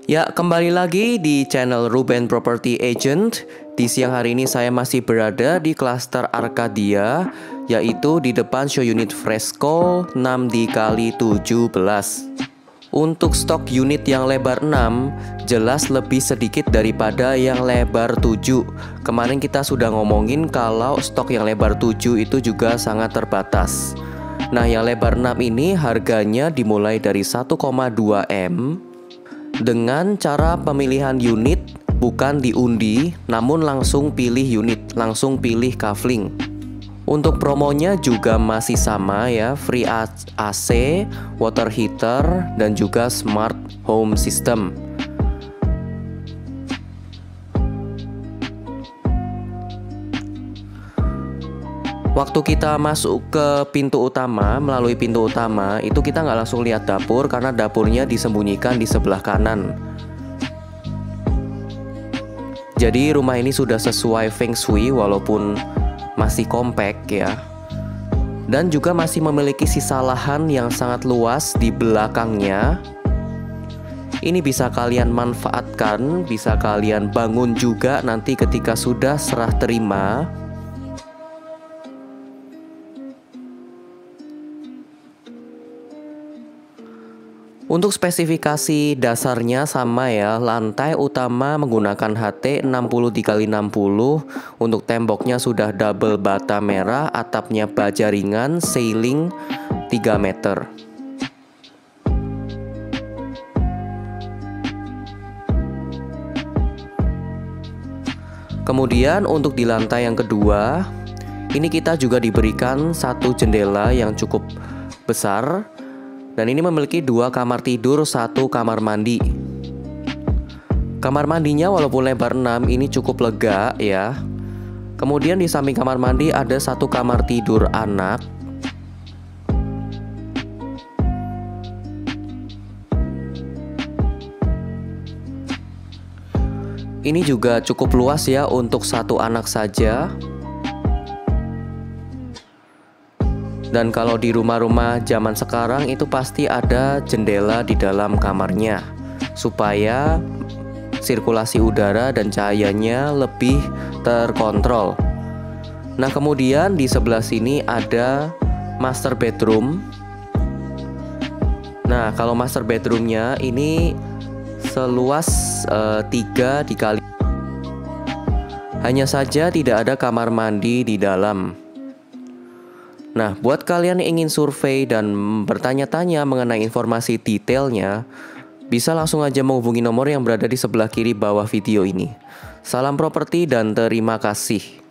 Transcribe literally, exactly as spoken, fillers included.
Ya, kembali lagi di channel Ruben Property Agent. Di siang hari ini saya masih berada di klaster Arcadia, yaitu di depan show unit Fresco enam dikali tujuh belas. Untuk stok unit yang lebar enam, jelas lebih sedikit daripada yang lebar tujuh. Kemarin kita sudah ngomongin kalau stok yang lebar tujuh itu juga sangat terbatas. Nah, yang lebar enam ini harganya dimulai dari satu koma dua M. Dengan cara pemilihan unit bukan diundi, namun langsung pilih unit, langsung pilih kafling. Untuk promonya juga masih sama ya, free A C, water heater, dan juga smart home system. Waktu kita masuk ke pintu utama, melalui pintu utama, itu kita nggak langsung lihat dapur karena dapurnya disembunyikan di sebelah kanan. Jadi rumah ini sudah sesuai feng shui walaupun masih compact ya. Dan juga masih memiliki sisa lahan yang sangat luas di belakangnya. Ini bisa kalian manfaatkan, bisa kalian bangun juga nanti ketika sudah serah terima. Untuk spesifikasi dasarnya sama ya, lantai utama menggunakan H T enam puluh dikali enam puluh, untuk temboknya sudah double bata merah, atapnya baja ringan, ceiling tiga meter. Kemudian untuk di lantai yang kedua, ini kita juga diberikan satu jendela yang cukup besar. Dan ini memiliki dua kamar tidur, satu kamar mandi. Kamar mandinya walaupun lebar enam ini cukup lega ya. Kemudian di samping kamar mandi ada satu kamar tidur anak. Ini juga cukup luas ya untuk satu anak saja. Dan kalau di rumah-rumah zaman sekarang itu pasti ada jendela di dalam kamarnya supaya sirkulasi udara dan cahayanya lebih terkontrol. Nah, kemudian di sebelah sini ada master bedroom. Nah, kalau master bedroomnya ini seluas uh, tiga dikali. Hanya saja tidak ada kamar mandi di dalam. Nah, buat kalian yang ingin survei dan bertanya-tanya mengenai informasi detailnya, bisa langsung aja menghubungi nomor yang berada di sebelah kiri bawah video ini. Salam properti dan terima kasih.